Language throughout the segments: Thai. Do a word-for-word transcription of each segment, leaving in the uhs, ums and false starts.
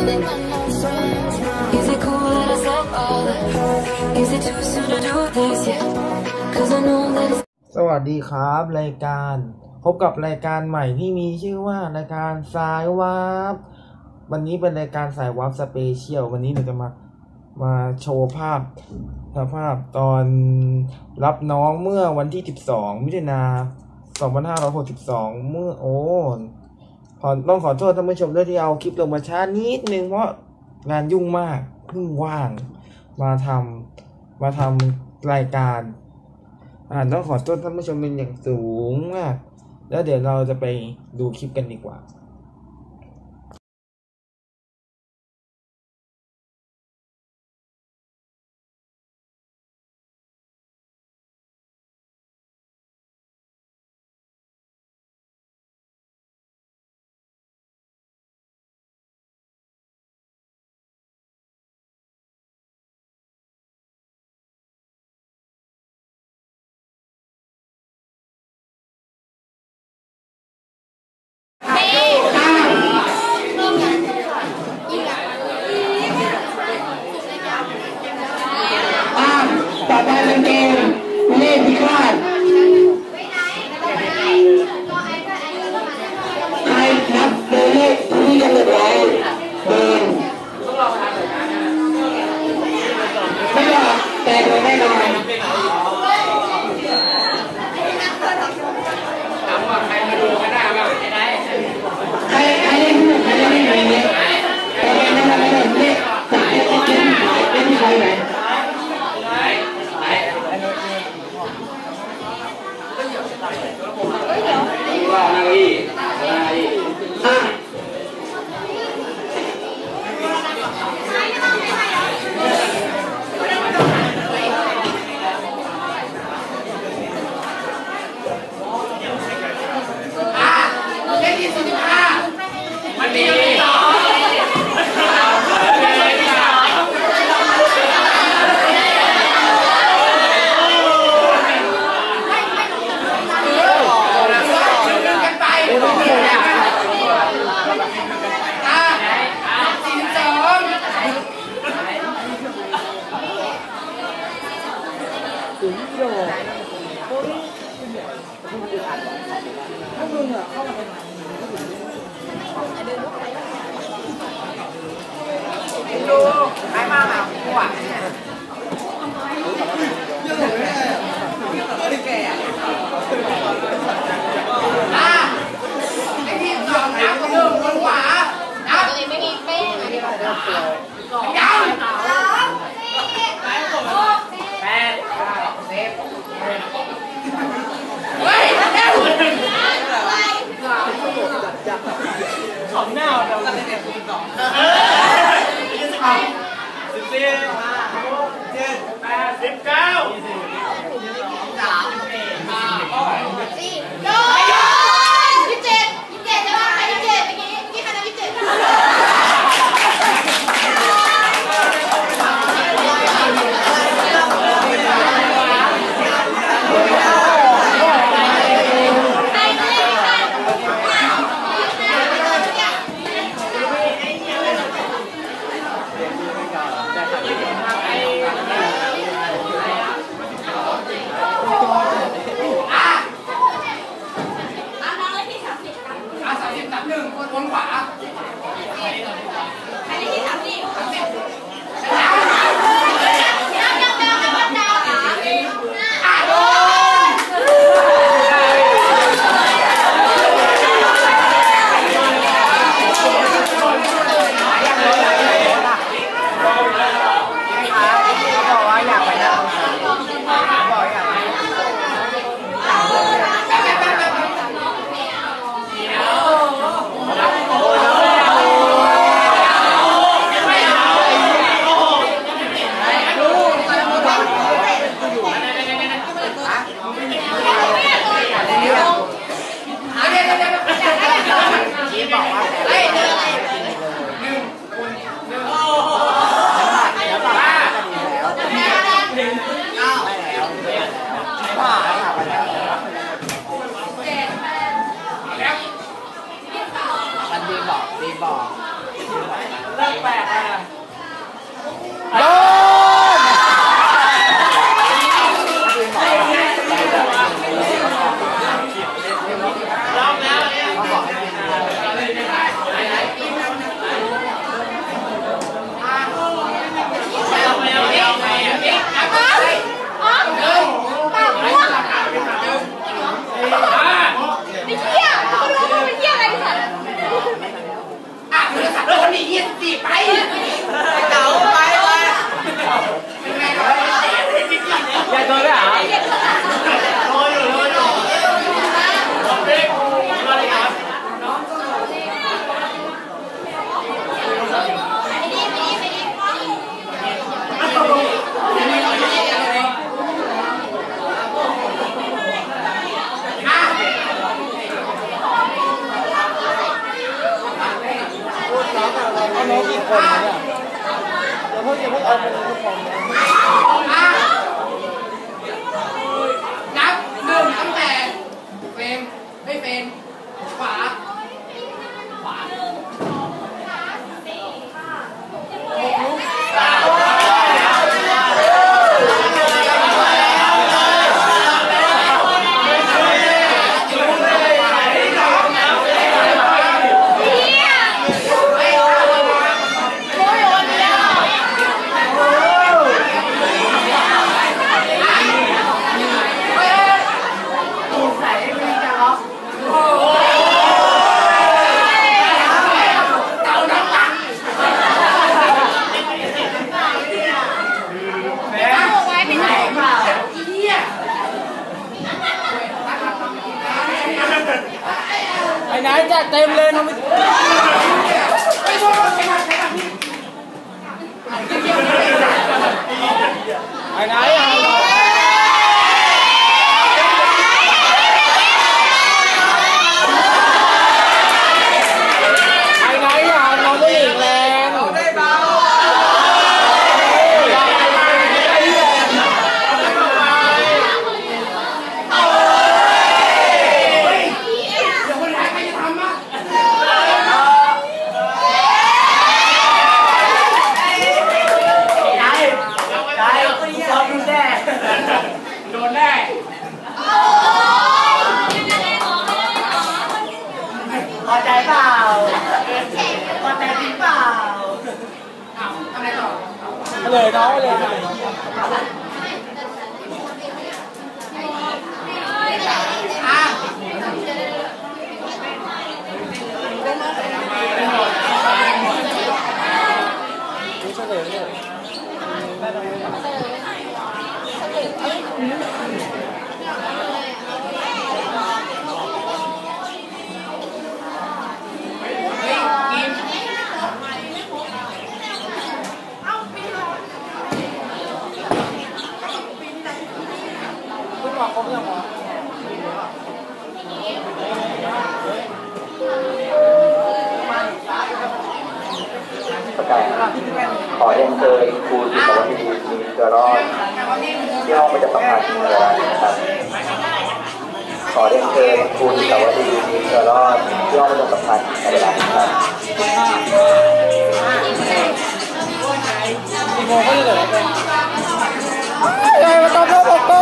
สวัสดีครับรายการพบกับรายการใหม่ที่มีชื่อว่ารายการสายวาร์ปวันนี้เป็นรายการสายวาร์ปสเปเชียลวันนี้เราจะมามาโชว์ภาพภาพตอนรับน้องเมื่อวันที่สิบสองมิถุนายนสองพันห้าร้อยหกสิบสองเมื่อโอ้ขอต้องขอโทษท่านผู้ชมด้วยที่เอาคลิปลงมาช้านิดนึงเพราะงานยุ่งมากเพิ่งว่างมาทำมาทำรายการอ่าต้องขอโทษท่านผู้ชมเป็นอย่างสูงมากแล้วเดี๋ยวเราจะไปดูคลิปกันดีกว่าต่อไปเป็นเกมเลขพิฆาตใครนับเบอร์เลขที่กำหนดไว้เบอร์ไม่หรอกแต่โดยแน่นอนถามว่าใครมาดูกันได้บ้างใครใครเล่นผู้ใครเล่นไม่ไหนเนี่ยแต่ไม่ได้ไม่ได้เลขแต่เล่นเล่นเล่นใครไหนว่านาลีนาลีอ่ะเลขที่สี่สิบห้ามันมีดูใครมาแบบหัวอ่ะไอ้ที่สองน้ำเริ่มวนขวาน้ำไม่มีเป้งอ่ะที่เราเริ่มเปลี่ยนยาวสองสี่แปดเก้าสิบเฮ้ยเร็วของหน้าเราจะเก็บสิบสองสิบสี่สิบเจ็ดแปดสิบเก้าสามสี่ห้าหกสี่โดนยี่สิบเจ็ดยี่สิบเจ็ดจะว่าใครยี่สิบเจ็ดเมื่อกี้เมื่อกี้ใครนับยี่สิบเจ็ดแปลกอ่ะโดนรอบแล้วเนี่ยเขาบอกให้กินเอาไปเอาไปเอาไปเอาไปอ๋อปากม่วงไม่เที่ยก็รู้ว่าเป็นเที่ยอะไรสัตว์อ่ะเดี๋ยวสัตว์โดนหนียี่สิบไปเก๋าไปไปอยากโดนไหมอ่ะโดนอยู่โดนอยู่โดนเด็กมาเลยครับเอาน้องกี่คนเนี่ยเดี๋ยวพวกจะไม่เอาไปเลยทุกคนนับหนึ่งตั้งแต่เฟรมไม่เฟรมขวาขวาหนึ่งสองสามสี่ห้าหกลูกสามไอ้นายจัดเต็มเลยทำไมไอ้นายอ่ะไอ้นายอ่ะน้องผู้หญิงแรงได้เบาโดนแน่พอใจเปล่าพอใจจริงเปล่าทำอะไรต่อเลยน้องเลยอ่ะไม่เฉลยเลยคุณหมอเขายังหมอประกาศขอเรียนเชิญครูที่สวัสดีมีเกลือรอดที่ห้องประจำสัมพันธ์ในเวลานี้นะครับขอเรียนเชิญครูที่สวัสดีมีเกลือรอดที่ห้องประจำสัมพันธ์ในเวลานี้ครับกี่โมงก็จะเหลือเป็นใหญ่มาตอบรับบอกก็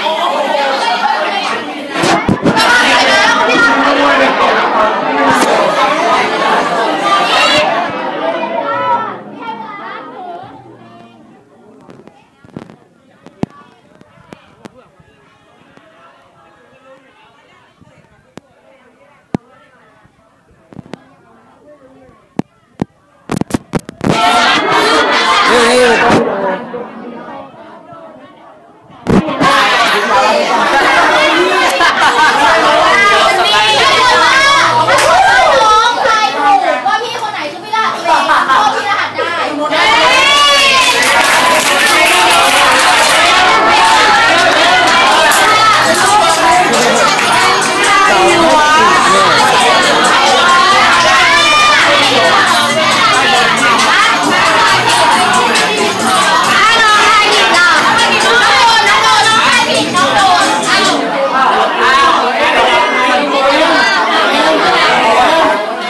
Hãy subscribe cho kênh Ghiền Mì Gõ để không bỏ lỡ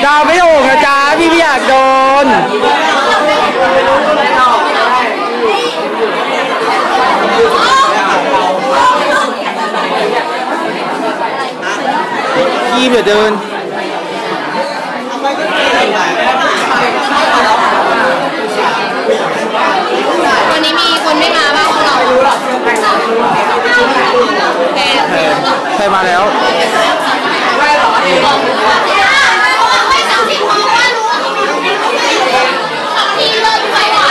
ดาวไม่ถูกนะจ๊ะพี่ไม่อยากโดนยีบเดี๋ยวเดินวันนี้มีคนไม่มาบ้างของเราแทนใครมาแล้วไม่ต้องผิดเพราะว่ารู้ที่เลิกไปว่า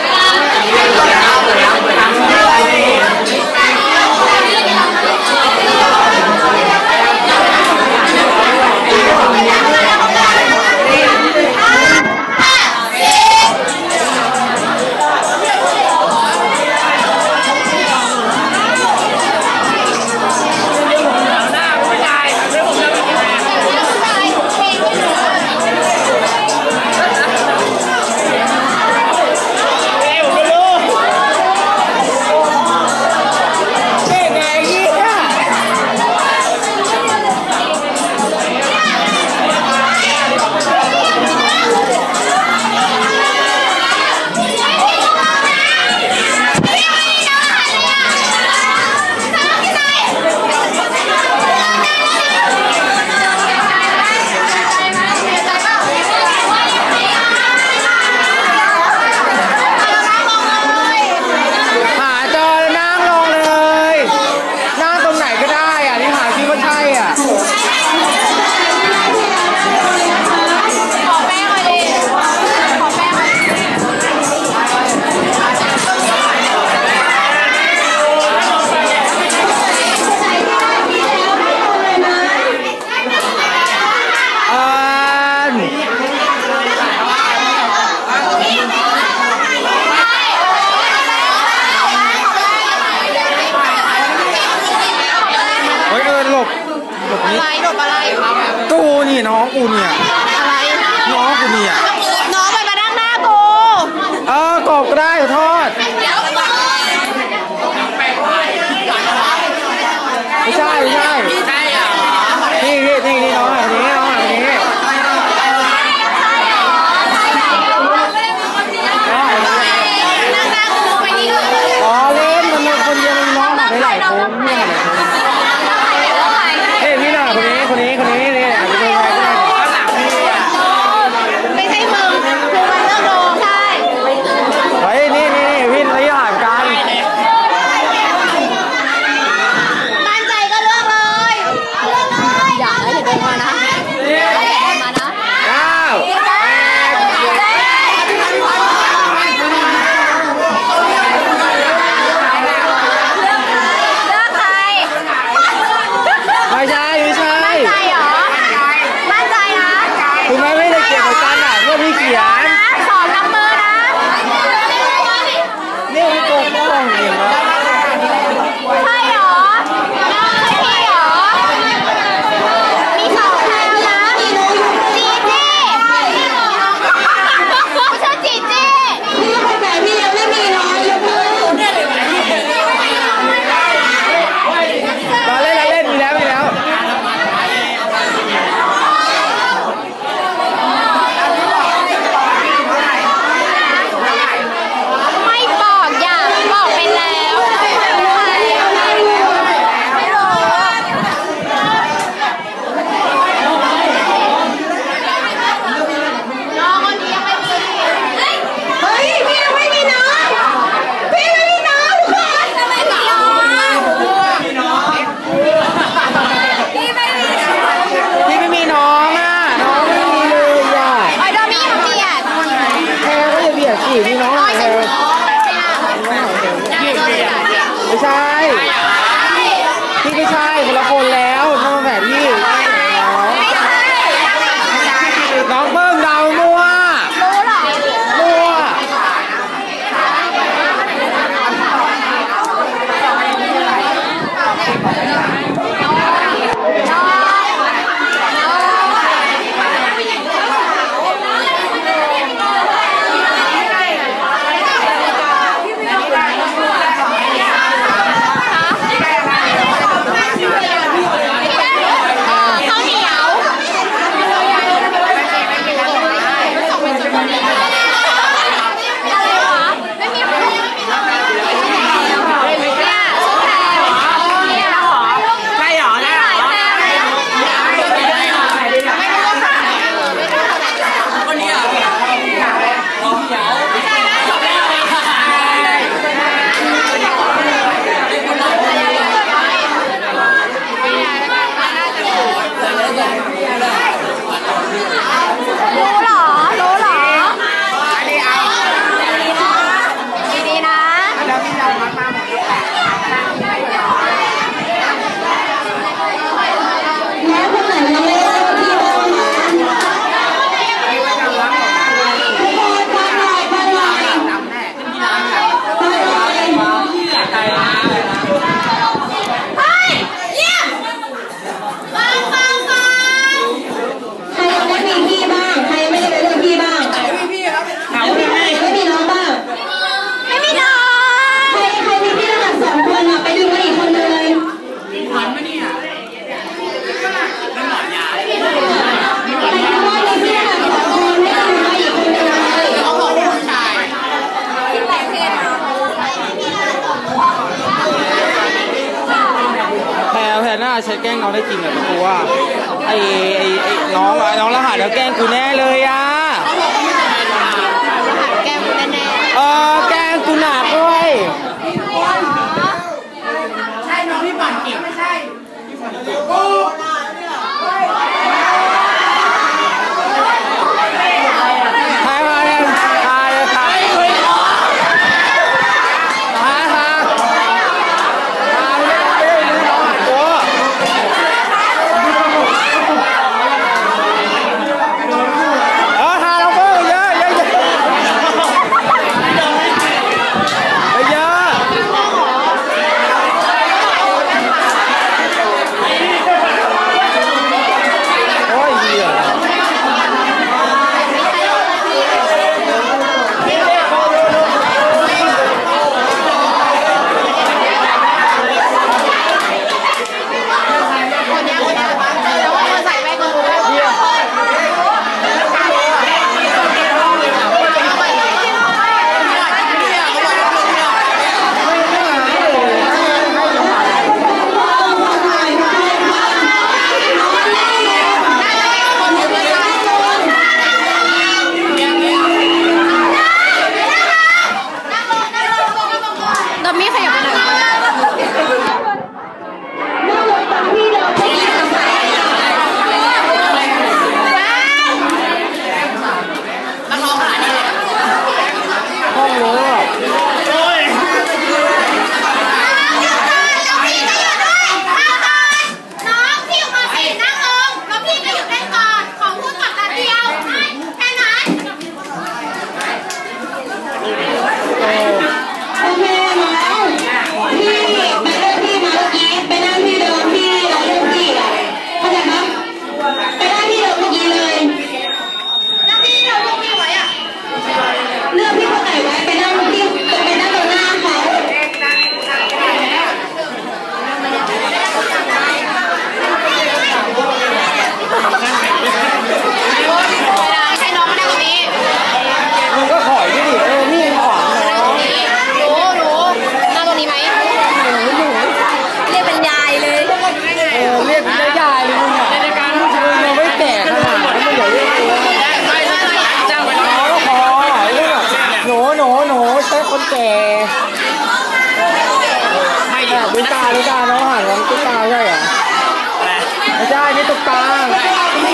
อะไรหลบอะไรกูนี่น้องกูเนี่ยอะไรน้องกูเนี่ยน้องไปมานั่งหน้ากูเออกบก็ได้ขอโทษไม่ใช่ไม่ใช่นี่นี่นี่นี่น้องแบบนี้น้องแบบนี้อ๋อเล่นมันเป็นคนเดียวน้องแบบหลายคนนี่แบบเฮ้ยพี่หน่อยคนนี้คนนี้คนนี้นี่อาจจะเป็นใครก็ได้ไม่ใช่มึงคือมันเลิกโดนใช่เฮ้ยนี่นี่นี่พี่ระยะห่างกันมั่นใจก็เลือกเลยอย่านะอย่าเดินมานะอย่าเดินมานะเก้าไม่ใช่ไม่ใช่มั่นใจเหรอมั่นใจนะคุณแม่ไม่ได้เกี่ยวกับกันอ่ะเมื่อพี่เขียนสอนนับมือนะนี่พี่โกงโกงเห็นไหมใช่เหรอใช่พี่เหรอมีสองแถวนะจีจี้จีจี้ชื่อจีจี้พี่คนไหนพี่ยังไม่มีน้อยยกมือมาเล่นแล้วเล่นมีแล้วมีแล้วาใช้แกล้งน้องได้จริงเหรอกูว่าไอ้ไอ้ไอ้น้องน้องรหัสแล้วแกล้งกูแน่เลยอ่ะแกล้งกูแน่เออแกล้งกูหนักด้วยใช่น้องที่ปั่นเก่งไม่ใช่ตุ๊กตาตุ๊กตาน้องหันน้องตุ๊กตาใช่เหรอไม่ใช่นี่ตุ๊กตาฟังหน่อย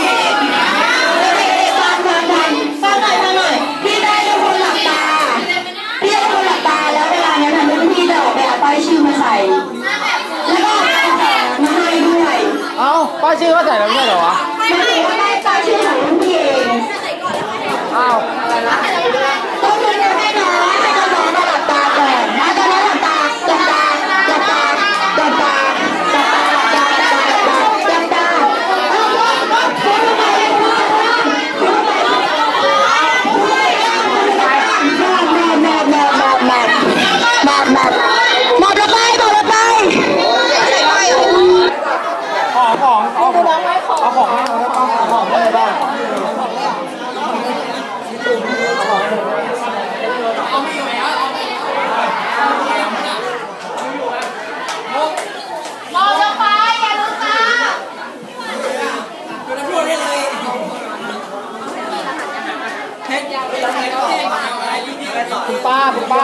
ฟังหน่อยพี่ได้ทุกคนหลับตาพี่ได้ทุกคนหลับตาแล้วเวลานั้นทำให้พี่จะออกไปเอาป้ายชื่อมาใส่แล้วก็เอาของมาให้ด้วยเอ้าป้ายชื่อเขาใส่แล้วไม่ใช่เหรอวะไม่ใช่ว่าได้ป้ายชื่อของรุ่นพี่เองอ้าวต้องเดินให้น้องให้น้องมาหลับตาก่อนนะตอนนั้นหลับตาหลับตาหลับตาหลับตาหลับตาหลับตาหลับตาหลับตาหลับตาของของเอาของเอาของให้เราแล้วก็เอาของอะไรบ้างมองลงไปอย่าลืมตาคุณป้าคุณป้า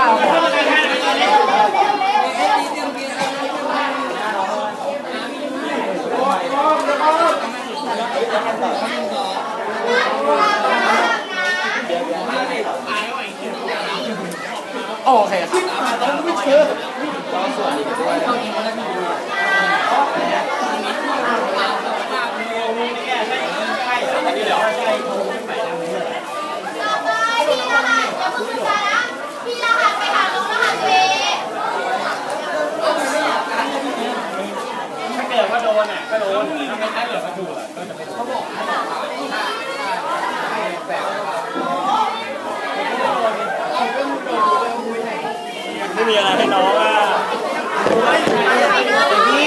โอเคถ้าเกิดว่าโดนอ่ะก็โดนถ้าไม่ถ้าเกิดว่าถูกอ่ะก็จะเป็นเขาบอกไม่มีอะไรให้น้องอ่ะพี่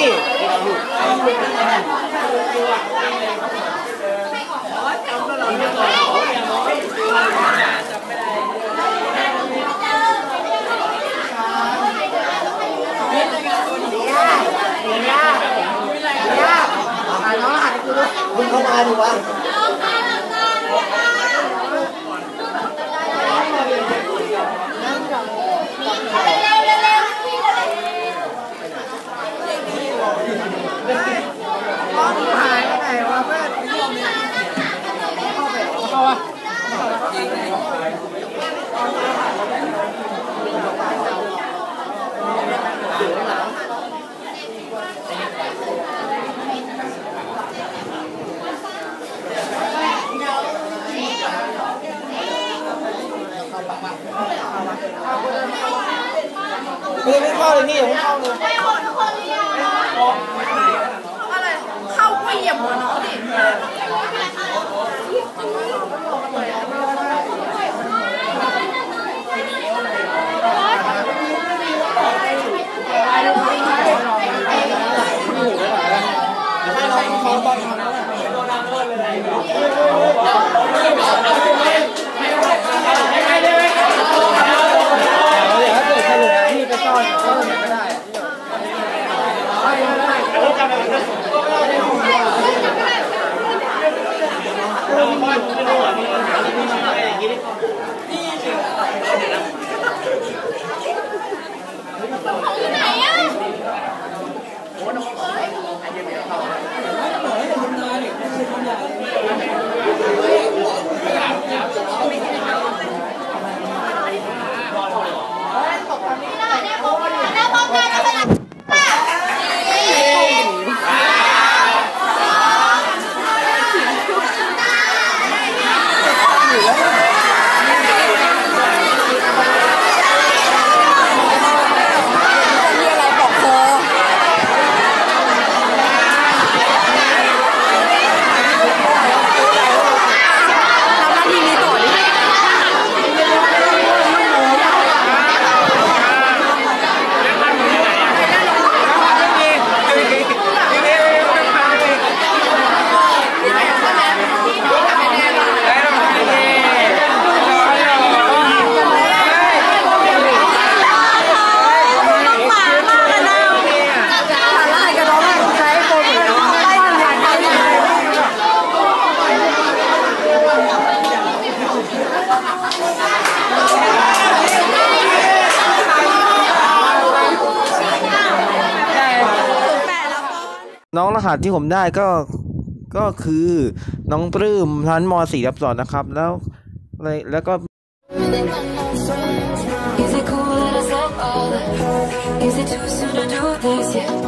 มึงเข้ามาดูวะหายไปไหนวะเพื่อนเข้าวะไม่ไม่เข้าเลยนี่ไม่เข้าเลยอะไรเข้าก็เหยียบหัวน้องดิให้เราเขาบอลทำแล้วโดนน้ำเลยเลยไม่ได้ไม่ได้เดี๋ยวถ้าเกิดใครเหลือที่ไปซ่อนก็ไม่ได้น้องรหัสที่ผมได้ก็ก็คือน้องปลื้มชั้นม สี่ ทับ สองนะครับแล้วแล้วก็ Is it cool that I said all that? Is it too soon to do this yet?